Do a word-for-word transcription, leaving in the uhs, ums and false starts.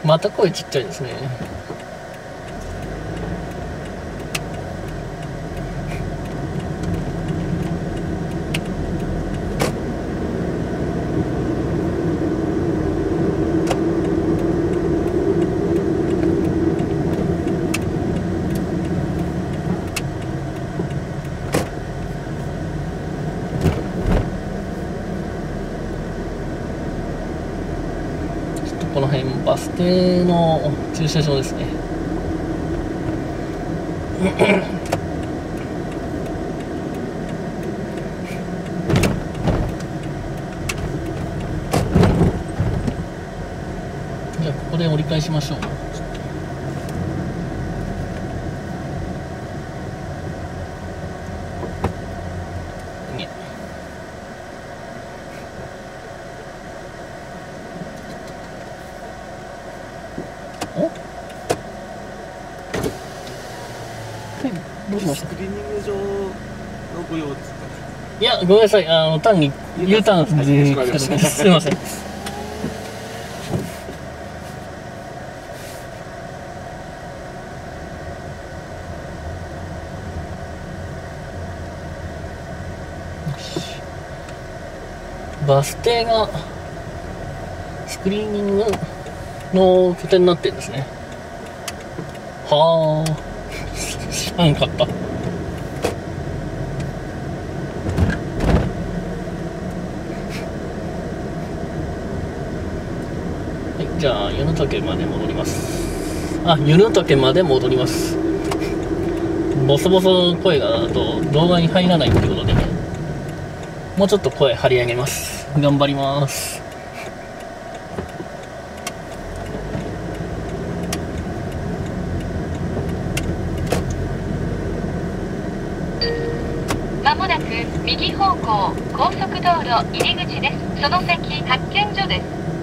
また声ちっちゃいですね。この辺バス停の駐車場ですね。じゃあここで折り返しましょう。ね、おどうしました？ スクリーニング場のご用ですか？ いや、ごめんなさい、あの単に U ターンで来ただけです。すいません。バス停がスクリーニングの拠点になってるんですね。はあ、知らんかった。はい、じゃあ湯の岳まで戻ります。あ、湯の岳まで戻ります。ボソボソ声がだと動画に入らないってことで、もうちょっと声張り上げます。頑張ります。 まもなく右方向高速道路入り口です。その先発見所です。